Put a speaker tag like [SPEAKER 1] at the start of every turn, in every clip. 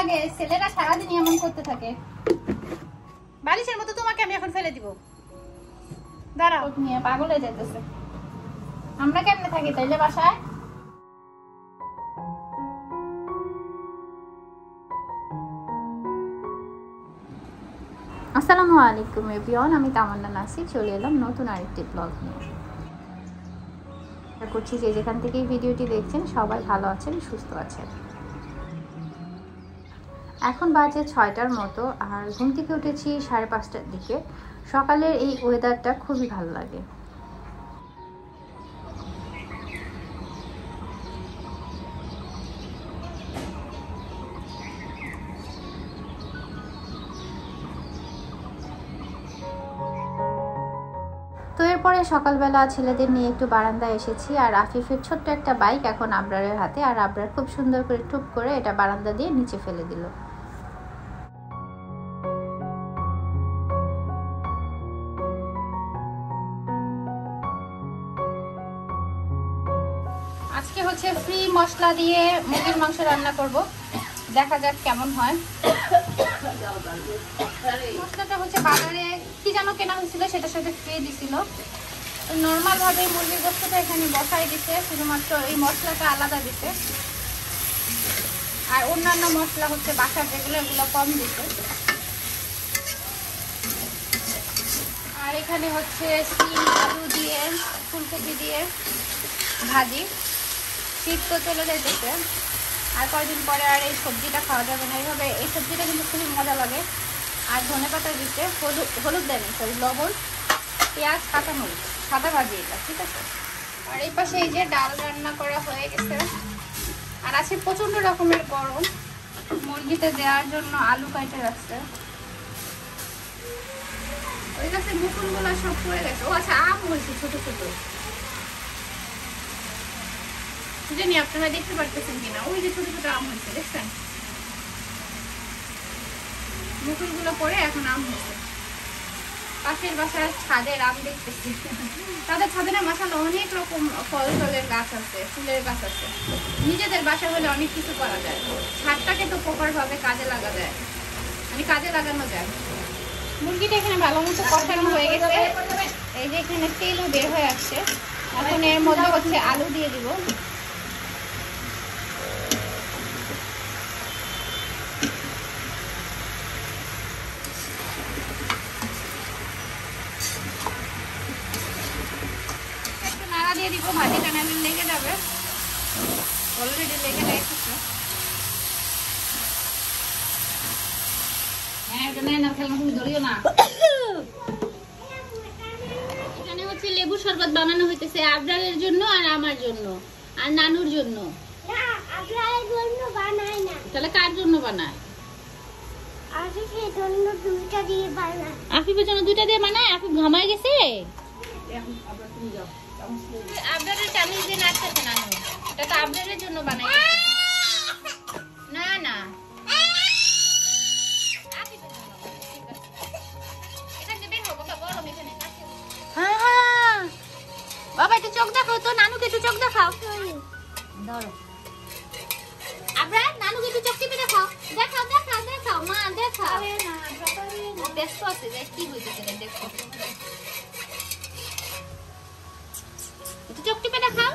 [SPEAKER 1] লাগে, ছেলেরা সারাদিন এমন করতে থাকে। বালিশের মতো তোমাকে আমি এখন ফেলে দিব। দাঁড়াও, নিয়ে পাগল হয়ে যাইতেছে। আমরা কেমনে থাকি তাইলে বাসায়? আসসালামু আলাইকুম এভরিওয়ান, আমি তামান্না নাসির চলে এলাম নতুন আরেকটি ব্লগ নিয়ে। আশা করছি যে যেখান থেকে এই ভিডিওটি দেখছেন সবাই ভালো আছেন, সুস্থ আছেন। এখন বাজে 6টার মতো, আর ঘুম থেকে উঠেছি 5:30টার দিকে। সকালের এই ওয়েদারটা খুবই ভালো লাগে। তো এরপরে সকালবেলা ছেলেদের নিয়ে একটু বারান্দায় এসেছি, আর আফিফের ছোট্ট একটা বাইক এখন আবরারের হাতে, আর আবরার খুব সুন্দর করে টুপ করে এটা বারান্দা দিয়ে নিচে ফেলে দিল। আজকে হচ্ছে ফ্রি মশলা দিয়ে মুরগির মাংস রান্না করব, দেখা যাক কেমন হয়। মশলাটা হচ্ছে বাজারে কি যেন কেনা হয়েছিল, সেটার সাথে ফ্রি দিছিল। নর্মাল ভাবে মুরগির গোশতটা এখানে বসাই দিছে, শুধুমাত্র এই মশলাটা আলাদা দিছে, আর অন্যান্য মশলা হচ্ছে বাসার যেগুলো এগুলো কম দিছে। আর এখানে হচ্ছে সিম আলু দিয়ে ফুলকপি দিয়ে ভাজি। শীত তো চলে যাইতেছে, আর কয়েকদিন পরে আর এই সবজিটা খাওয়া যাবে না। এইভাবে এই সবজিটা কিন্তু খুবই মজা লাগে। আর ধনেপাতা দিতে হলুদ দেয়নি, সরি লবণ, পেঁয়াজ, কাঁচামরিচ, সাদা ভাজি এটা, ঠিক আছে। আর এই পাশে এই যে ডাল রান্না করা হয়ে গেছে। আর আছে প্রচন্ড রকমের গরম, মুরগিতে দেওয়ার জন্য আলু কাটে রাখছে। ওই গাছে মুকুলগুলো সব পড়ে গেছে। ও আচ্ছা, আম হয়েছে ছোট ছোট, জানি আপনারা দেখতে পারতেছেন কিনা। ওই যে ছোট ছোট আম হয়েছে, দেখছেন? মুকুলগুলো পরে এখন আম হয়েছে। পাশের বাসার ছাদের আম দেখতেছি। তাদের ছাদে না মাশাআল্লাহ অনেক রকম ফল টলের গাছ আছে, ফুলের গাছ আছে। নিজেদের বাসা হলে অনেক কিছু করা যায়। ছাদটাকে তো প্রপার ভাবে কাজে লাগা যায়, মানে কাজে লাগানো যায়। মুরগিটা এখানে ভালো মতো কষানো হয়ে গেছে। এই যে এখানে তেলও বের হয়ে আসছে। এখন এর মধ্যে হচ্ছে আলু দিয়ে দিব। দিয়ে দিব, ভাজিটা নাহলে লেগে যাবে। অলরেডি লেগে যাইতেছে। এখানে হচ্ছে লেবু শরবত বানানো হইতেছে আবরারের জন্য আর আমার জন্য আর নানুর জন্য।
[SPEAKER 2] আবরারের জন্য বানায় না,
[SPEAKER 1] তাহলে কার জন্য বানায়?
[SPEAKER 2] আফিফের জন্য দুইটা দিয়ে বানায়।
[SPEAKER 1] আফিফের জন্য দুইটা দিয়ে বানায়? আফিফ ঘামায় গেছে। আবরারের চামিচ দিয়ে নাচতেছে নানু, এটা তো আবরারের জন্য বানাই। না না, বাবা একটু চোখ দেখাও তো, নানুকে একটু চোখ দেখাও। ধরো আবরার, নানুকে একটু চোখ টিপে দেখাও। দেখাও দেখাও দেখাও মা, দেখাও। ব্যস্ত আছে, কি হইতেছে দেখো। একটু চোখ টিপে দেখাও।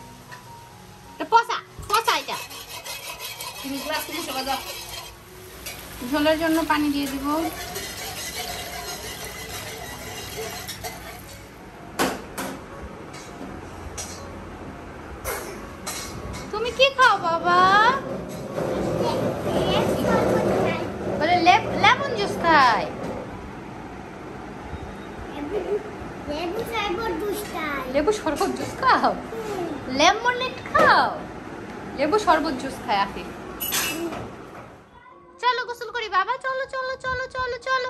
[SPEAKER 1] পচা পচা এটা। ঝোলের জন্য পানি দিয়ে দিব। তুমি কি খাও বাবা? বলে লেমন জুস খাই। লেবু শরবত জুস খাও? লেমনেড খাও? লেবু শরবত জুস খায় আফিফ। চলো গোসল করি বাবা, চলো চলো চলো চলো চলো।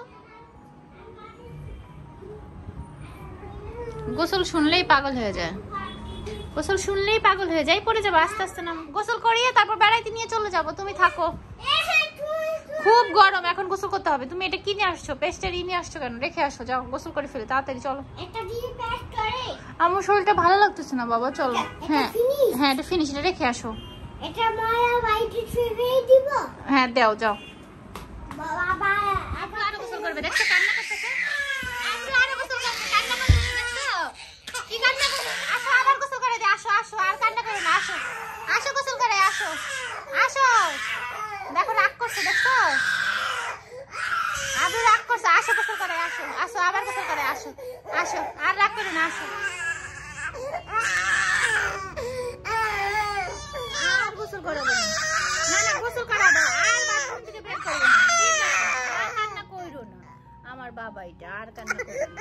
[SPEAKER 1] গোসল শুনলেই পাগল হয়ে যায়, গোসল শুনলেই পাগল হয়ে যায়। পড়ে যাবো আস্তে আস্তে। না গোসল করিয়ে তারপর বেড়াইতে নিয়ে চলে যাবো, তুমি থাকো। খুব গরম, এখন গোসল করতে হবে। তুমি এটা কিনে আসছো, পেস্টটা নিয়ে আসছো কেন? রেখে আসো, যাও গোসল করে ফেলে তাড়াতাড়ি চলো। আমার শরীরটা ভালো লাগতেছে না বাবা, চলো। হ্যাঁ হ্যাঁ, এটা ফিনিশ, এটা রেখে আসো।
[SPEAKER 2] এটা মায়া বাইতে ছেড়ে দিব।
[SPEAKER 1] হ্যাঁ দাও যাও।
[SPEAKER 2] বাবা
[SPEAKER 1] আপু আরো গোসল করবে, দেখছো কান্না করতেছে। আপু আরো গোসল করবে, কান্না করতেছে, দেখছো কি কান্না করছে। আসো আবার গোসল করে দে, আসো আসো, আর কান্না করো না, আসো আসো গোসল করে আসো আসো। দেখো রাগ করছে, দেখছো আবু রাগ করছে। আসো গোসল করে আসো, আসো আবার গোসল করে আসো, আসো আর রাগ করো না, আসো আর গোসল করো না, না না গোসল করা দাও, আর বাথরুম থেকে বের করো না, ঠিক আছে আর কান্না কইরো না। আমার বাবা এটা আর কান্না করো না।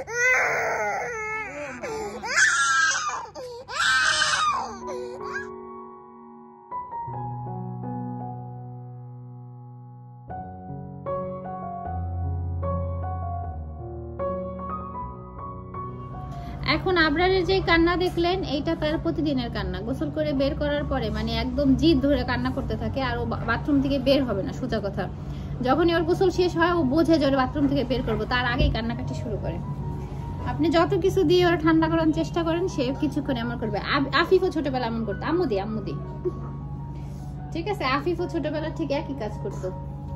[SPEAKER 1] এখন আবরারের যে কান্না দেখলেন এইটা তার প্রতিদিনের কান্না। গোসল করে বের করার পরে মানে একদম জিদ ধরে কান্না করতে থাকে, আর ও বাথরুম থেকে বের হবে না। সোজা কথা, যখনই ওর গোসল শেষ হয় ও বোঝে যে ওর বাথরুম থেকে বের করবো, তার আগেই কান্নাকাটি শুরু করে। আপনি যত কিছু দিয়ে ওরা ঠান্ডা করার চেষ্টা করেন, সে কিছুক্ষণ এমন করবে। আফিফও ছোটবেলা এমন করতো, আম্মু দি ঠিক আছে, আফিফও ছোটবেলা ঠিক একই কাজ করতো।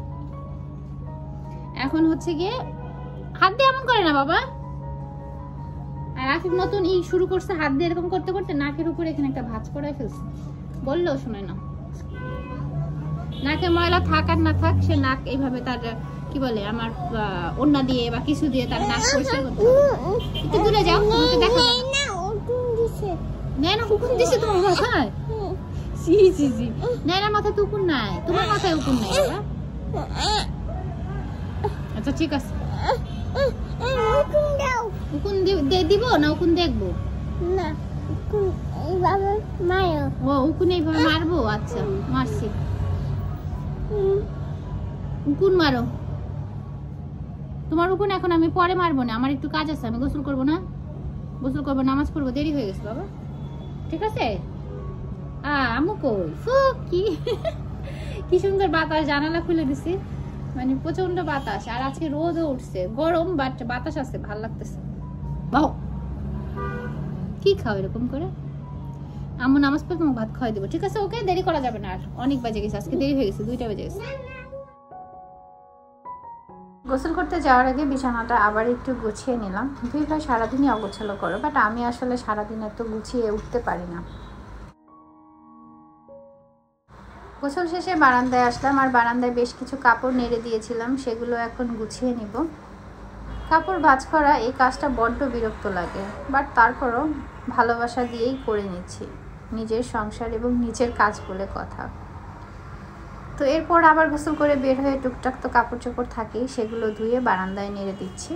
[SPEAKER 1] এখন হচ্ছে গিয়ে হাত দিয়ে এমন করে না বাবা। আর আফিফ নতুন শুরু করছে হাত দিয়ে এরকম করতে করতে নাকের উপরে এখানে একটা ভাঁজ পড়ায় ফেলছে, বললেও শোনে না। নাকে ময়লা থাক আর না থাক, সে নাক এইভাবে তার কি বলে আমার ওড়না দিয়ে বা কিছু দিয়ে তার নাক পরিষ্কার করতে হবে। একটু দূরে যাও, তোমাকে দেখো না। হুকুম দিছে তোমার মাথায়? জি জি জি, না মাথায় তো উকুন নাই, তোমার মাথায় উকুন নাই বাবা। আচ্ছা ঠিক আছে, উকুন দিব না উকুন দেখবো না, ও উকুন এইভাবে মারবো। আচ্ছা মারছি, উকুন মারো। তোমার উকুন এখন আমি পরে মারবো না, আমার একটু কাজ আছে, আমি গোসল করবো না, গোসল করবো, নামাজ পড়বো, দেরি হয়ে গেছে বাবা, ঠিক আছে। আম্মু কই কি সুন্দর বাতাস, জানালা খুলে দিছি, মানে প্রচন্ড বাতাস। আর আজকে রোদও উঠছে, গরম বাট বাতাস আছে, ভাল লাগতেছে। বাহ কি খাও এরকম করে? আম্মু নামাজ পড়ে তোমাকে ভাত খাওয়াই দেবো, ঠিক আছে ওকে, দেরি করা যাবে না, আর অনেক বাজে গেছে, আজকে দেরি হয়ে গেছে, 2টা বেজে গেছে। গোসল করতে যাওয়ার আগে বিছানাটা আবার একটু গুছিয়ে নিলাম। তুই ভাই সারাদিনই অগোছালো করো, বাট আমি আসলে সারাদিন এত গুছিয়ে উঠতে পারি না। গোসল শেষে বারান্দায় আসলাম, আর বারান্দায় বেশ কিছু কাপড় নেড়ে দিয়েছিলাম, সেগুলো এখন গুছিয়ে নিব। কাপড় ভাঁজ করা এই কাজটা বড্ড বিরক্ত লাগে, বাট তারপরও ভালোবাসা দিয়েই করে নিচ্ছি, নিজের সংসার এবং নিজের কাজ বলে কথা। তো এরপর আবার গোসল করে বের হয়ে টুকটাক তো কাপড় চোপড় থাকেই, সেগুলো ধুয়ে বারান্দায় নেড়ে দিচ্ছি।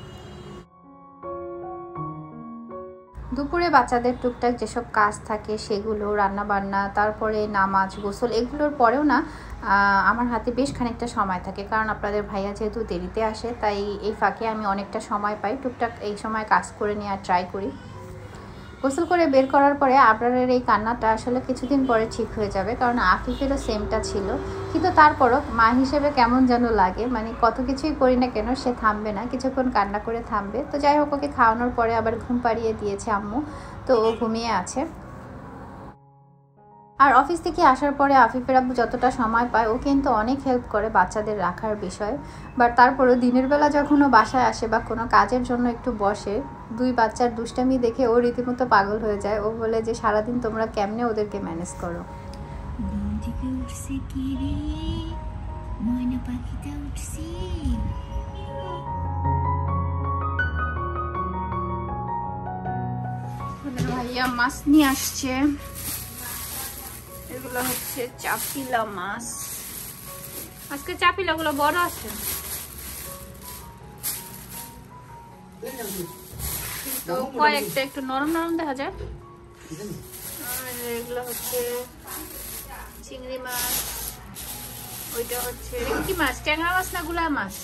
[SPEAKER 1] দুপুরে বাচ্চাদের টুকটাক যেসব কাজ থাকে সেগুলো, রান্না বান্না, তারপরে নামাজ, গোসল, এগুলোর পরেও না আমার হাতে বেশ খানিকটা সময় থাকে, কারণ আপনাদের ভাইয়া যেহেতু দেরিতে আসে, তাই এই ফাঁকে আমি অনেকটা সময় পাই, টুকটাক এই সময় কাজ করে নেওয়ার ট্রাই করি। গোসল করে বের করার পরে আবরারের এই কান্নাটা আসলে কিছুদিন পরে ঠিক হয়ে যাবে, কারণ আফিফেরও সেমটা ছিল, কিন্তু তারপরও মা হিসেবে কেমন যেন লাগে, মানে কত কিছুই করি না কেন সে থামবে না, কিছুক্ষণ কান্না করে থামবে। তো যাই হোক, ওকে খাওয়ানোর পরে আবার ঘুম পাড়িয়ে দিয়েছে আম্মু, তো ও ঘুমিয়ে আছে। আর অফিস থেকে আসার পরে আফিফের আব্বু যতটা সময় পায় ও কিন্তু অনেক হেল্প করে বাচ্চাদের রাখার বিষয়ে, বাট তারপরেও দিনের বেলা যখন ও বাসায় আসে বা কোনো কাজের জন্য একটু বসে, 2 বাচ্চার দুষ্টামি দেখে ও রীতিমতো পাগল হয়ে যায়। ও বলে যে সারাদিন তোমরা কেমনে ওদেরকে ম্যানেজ করো। ঘুম থেকে উঠছে কি রে, ময়না পাখিটা উঠছে। ভাইয়া মাছ নিয়ে আসছে, এগুলো হচ্ছে চাপিলা মাছ। আজকে চাপিলা গুলো বড় আছে, তো কয়েকটা একটু নরম নরম দেখা যায়। আর এগুলো হচ্ছে চিংড়ি মাছ, ওইটা হচ্ছে কি মাছ, ট্যাংরা মাছ না গুলা মাছ?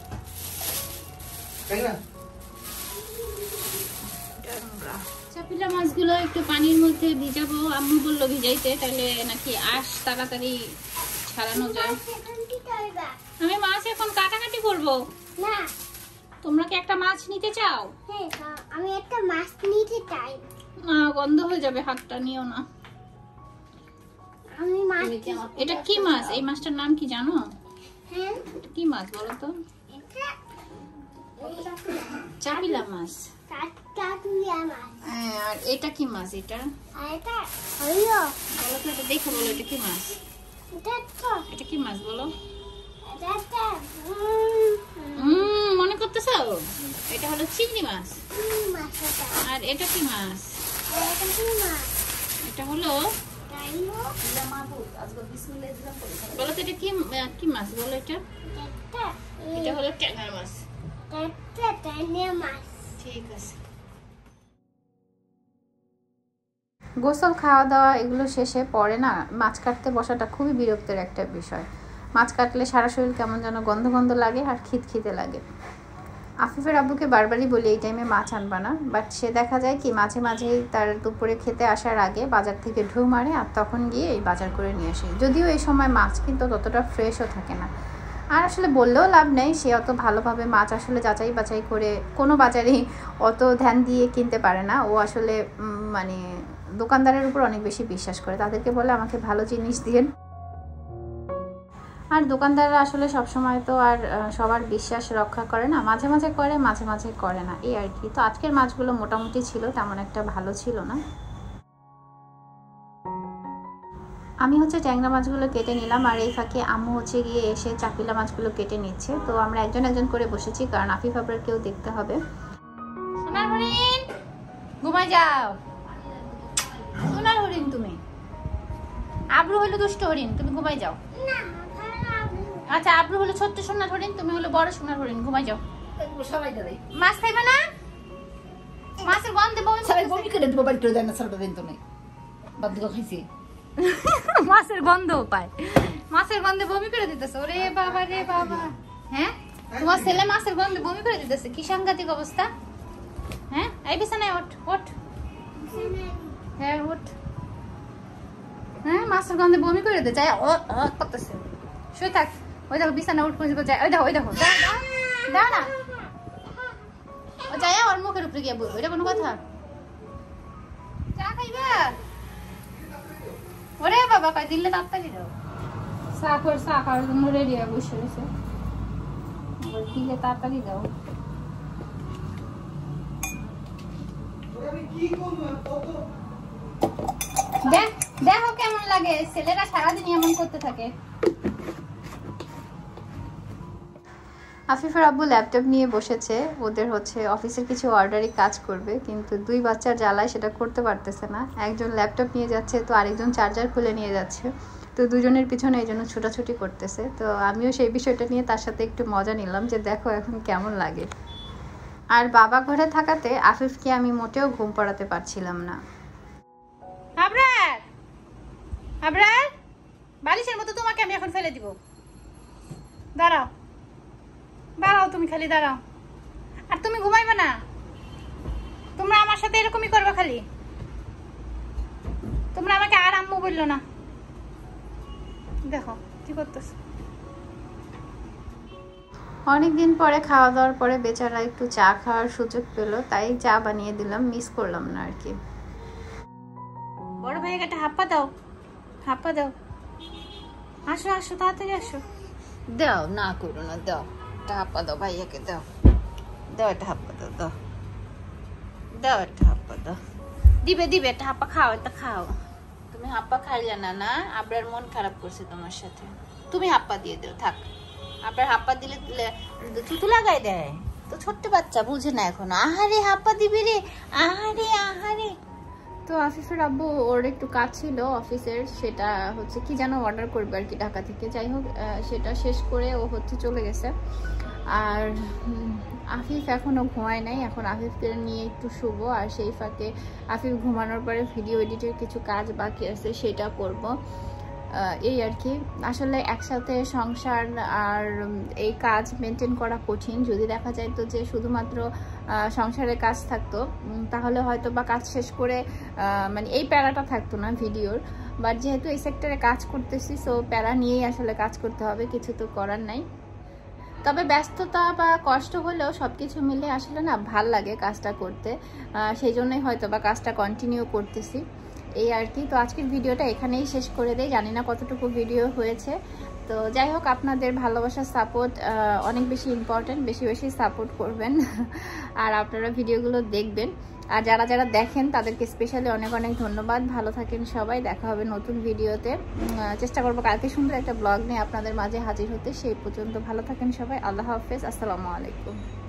[SPEAKER 1] চাপিলা মাছগুলো একটু পানির মধ্যে ভিজাবো, আম্মু বললো ভিজাইতে, তাহলে নাকি আঁশ তাড়াতাড়ি ছাড়ানো যায়। আমি মাছ এখন কাটাকাটি করবো না, তোমরা কি একটা মাছ নিতে চাও?
[SPEAKER 2] আমি একটা মাছ নিতে চাই।
[SPEAKER 1] গন্ধ হয়ে যাবে, হাতটা নিও না।
[SPEAKER 2] আমি মাছ
[SPEAKER 1] এটা কি মাছ? এই মাছটার নাম কি জানো?
[SPEAKER 2] হ্যাঁ
[SPEAKER 1] এটা কি মাছ বলো তো?
[SPEAKER 2] এটা
[SPEAKER 1] চাপিলা মাছ।
[SPEAKER 2] কাটুয়া মাছ
[SPEAKER 1] হ্যাঁ, আর এটা কি মাছ? এটা
[SPEAKER 2] আর এটা হলো
[SPEAKER 1] বলো তো, এটা দেখে বলো এটা কি মাছ?
[SPEAKER 2] এটা তো
[SPEAKER 1] এটা কি মাছ বলো?
[SPEAKER 2] এটা
[SPEAKER 1] মনে করতেছো? এটা হলো চিংড়ি মাছ।
[SPEAKER 2] মাছ এটা
[SPEAKER 1] আর এটা কি মাছ?
[SPEAKER 2] এটা কি মাছ
[SPEAKER 1] এটা হলো
[SPEAKER 2] তাইলো
[SPEAKER 1] বলো তো, এটা কি কি মাছ বলো? এটা এটা হলো ট্যাংরা মাছ।
[SPEAKER 2] এটা তাইলো মাছ
[SPEAKER 1] ঠিক আছে। গোসল, খাওয়া দাওয়া এগুলো শেষে পরে না মাছ কাটতে বসাটা খুবই বিরক্তের একটা বিষয়। মাছ কাটলে সারা শরীর কেমন যেন গন্ধ গন্ধ লাগে আর খিদখিদে লাগে। আফিফের আব্বুকে বারবারই বলি এই টাইমে মাছ আনবা না, বাট সে দেখা যায় কি মাঝে মাঝেই তার দুপুরে খেতে আসার আগে বাজার থেকে ঢু মারে আর তখন গিয়ে এই বাজার করে নিয়ে আসে। যদিও এই সময় মাছ কিন্তু ততটা ফ্রেশও থাকে না। আর আসলে বললেও লাভ নেই, সে অত ভালোভাবে মাছ আসলে যাচাই বাছাই করে কোনো বাজারেই অত ধ্যান দিয়ে কিনতে পারে না। ও আসলে মানে দোকানদারের উপর অনেক বেশি বিশ্বাস করে, তাদেরকে বলে আমাকে ভালো জিনিস দিন। আর দোকানদাররা আসলে সবসময় তো আর সবার বিশ্বাস রক্ষা করে না, মাঝে মাঝে করে মাঝে মাঝে করে না, এই আর কি। তো আজকের মাছগুলো মোটামুটি ছিল, তেমন একটা ভালো ছিল না। আমি হচ্ছে ট্যাংরা মাছগুলো কেটে নিলাম আর এই ফাঁকে আম্মু হচ্ছে গিয়ে এসে চাপিলা মাছগুলো কেটে নিচ্ছে। তো আমরা একজন একজন করে বসেছি, কারণ আফিফ আবরার কেউ দেখতে হবে। সোনার হরিণ ঘুমায় যাও। সোনার হরিণ তুমি, আব্রু হলো দুষ্ট হরিণ, তুমি ঘুমাই যাও। আচ্ছা, আব্রু হলো ছোট্ট সোনার হরিণ, তুমি হলো বড় সোনার হরিণ, ঘুমাই যাও। মাছ খাইবে না? মাছের গন্ধে বমি
[SPEAKER 3] করে দেবো, বাড়ি করে দেয় না সারাটা দিন। তো নেই বাদ খাইছি
[SPEAKER 1] মাছের গন্ধ পায়, মাছের গন্ধে বমি করে দিতেছে। ওরে বাবা রে বাবা, হ্যাঁ তোমার ছেলে মাছের গন্ধে বমি করে দিতেছে, কি সাংঘাতিক অবস্থা। হ্যাঁ, এই বিছানায় ওঠ ওঠ, হ্যাঁ ওঠ। হ্যাঁ, মাছের গন্ধে বমি করে দিতে চাই করতেছে। শুয়ে থাক, ওই দেখো বিছানা উঠ বসে যায়, ওই দেখো ওই দেখো, দাও না, ও যায় ওর মুখের উপরে গিয়ে বলবো, এটা কোনো কথা? চা খাইবা? ওরে বাবা, কয় দিলে তাড়াতাড়ি দাও। চা খাওয়ার জন্য রেডি হয়ে বসে রয়েছে, দিলে তাড়াতাড়ি দাও। দেখো কেমন লাগে, ছেলেরা সারাদিন এমন করতে থাকে। আফিফের আব্বু ল্যাপটপ নিয়ে বসেছে, ওদের হচ্ছে অফিসের কিছু অর্ডারি কাজ করবে, কিন্তু দুই বাচ্চার জ্বালায় সেটা করতে পারতেছে না। একজন ল্যাপটপ নিয়ে যাচ্ছে, তো আরেকজন চার্জার খুলে নিয়ে যাচ্ছে, তো দুজনের পিছনে এই জন্য ছোটাছুটি করতেছে। তো আমিও সেই বিষয়টা নিয়ে তার সাথে একটু মজা নিলাম যে দেখো এখন কেমন লাগে। আর বাবা ঘরে থাকাতে আফিফকে আমি মোটেও ঘুম পাড়াতে পারছিলাম না। আবরার, আবরার, বালিশের মতো তোমাকে আমি এখন ফেলে দিব। দাঁড়াও দাঁড়াও, তুমি খালি দাঁড়াও। আর তুমি ঘুমাইবে না, তোমরা আমার সাথে এরকমই করবে খালি। তোমরা আমাকে আর আম্মু বললো না। দেখো কি করতেছ। অনেকদিন পরে খাওয়া দাওয়ার পরে বেচারা একটু চা খাওয়ার সুযোগ পেলো, তাই চা বানিয়ে দিলাম, মিস করলাম না আর কি। বড় ভাইকে একটা হাপ্পা দাও, হাপ্পা দাও। আসো আসো, তাড়াতাড়ি আসো। দাও, না করো না, দাও একটা হাপ্পা দাও ভাইয়াকে, দাও দাও একটা হাপ্পা দাও, দাও দাও একটা হাপ্পা দাও। দিবে দিবে, একটা হাপ্পা খাও, একটা খাও। তুমি হাপ্পা খাইলে না, না আবরার মন খারাপ করছে তোমার সাথে, তুমি হাপ্পা দিয়ে দাও। থাক, আবরার হাপ্পা দিলে থুতু লাগাই দেয়, তো ছোট্ট বাচ্চা বুঝে না এখন। আহারে হাপ্পা দিবি রে, আহারে আহারে। তো আফিফের আব্বু ওর একটু কাজ ছিল অফিসের, সেটা হচ্ছে কি যেন অর্ডার করবে আর কি ঢাকা থেকে, যাই হোক সেটা শেষ করে ও হচ্ছে চলে গেছে। আর আফিফ এখনও ঘুমায় নাই, এখন আফিফকে নিয়ে একটু শুভ। আর সেই ফাঁকে আফিফ ঘুমানোর পরে ভিডিও এডিটের কিছু কাজ বাকি আছে, সেটা করব, এই আর কি। আসলে একসাথে সংসার আর এই কাজ মেনটেন করা কঠিন। যদি দেখা যায় তো যে শুধুমাত্র সংসারের কাজ থাকতো, তাহলে হয়তো বা কাজ শেষ করে মানে এই প্যারাটা থাকতো না ভিডিওর। বাট যেহেতু এই সেক্টরে কাজ করতেছি, সো প্যারা নিয়েই আসলে কাজ করতে হবে, কিছু তো করার নাই। তবে ব্যস্ততা বা কষ্ট হলেও সব কিছু মিলে আসলে না ভাল লাগে কাজটা করতে, সেই জন্যই হয়তো বা কাজটা কন্টিনিউ করতেছি। এই আর কি। তো আজকের ভিডিওটা এখানেই শেষ করে দেই, জানি না কতটুকু ভিডিও হয়েছে। তো যাই হোক, আপনাদের ভালোবাসার সাপোর্ট অনেক বেশি ইম্পর্টেন্ট, বেশি বেশি সাপোর্ট করবেন আর আপনারা ভিডিওগুলো দেখবেন। আর যারা যারা দেখেন তাদেরকে স্পেশালি অনেক অনেক ধন্যবাদ। ভালো থাকেন সবাই, দেখা হবে নতুন ভিডিওতে। চেষ্টা করবো কালকে সুন্দর একটা ব্লগ নিয়ে আপনাদের মাঝে হাজির হতে। সেই পর্যন্ত ভালো থাকেন সবাই, আল্লাহ হাফেজ, আসসালামু আলাইকুম।